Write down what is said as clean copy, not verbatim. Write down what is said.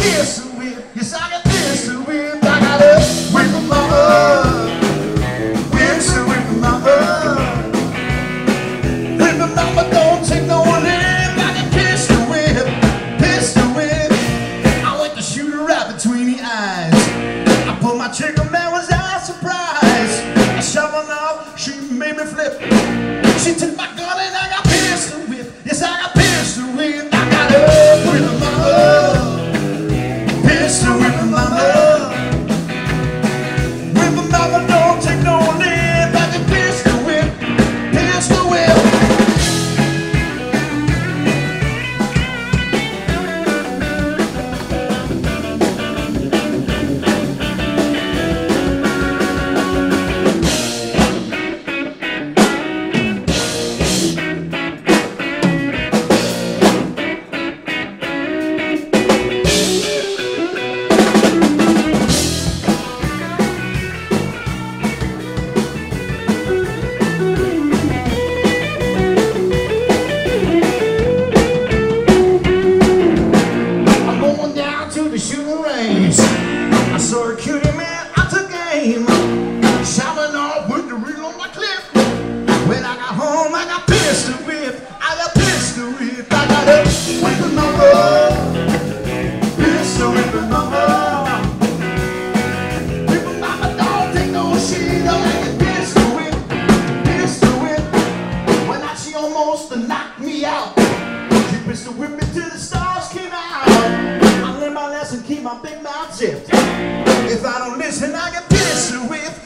pistol whip. Yes, I got pistol whip. I got a whip my mama. Pistol whip my mama. Whip my mama, don't take no lip. I got pistol whip. Pistol whip. I went to shoot her right between the eyes. I pulled my trigger, man, was I surprised. I shot one off, she made me flip. She took my gun and I got pistol whip. Yes, I got pistol whip. I got a whip my mama. Pistol whip my mama. Whip my mama, don't take no lip. I got pistol whip. Pistol whip. I saw a cutie man, I took aim. Shouting off with the reel on my clip. When I got home, I got pistol whip. I got pistol whip. I got a whipping mama. Pistol whipping mama. Whipping mama, don't take no shit. I got pistol whip. Pistol whip. When she almost knocked me out. She pistol whipped me till the stars came out. I learned my lesson, keep my big mouth zipped. If I don't listen, I get pistol whipped.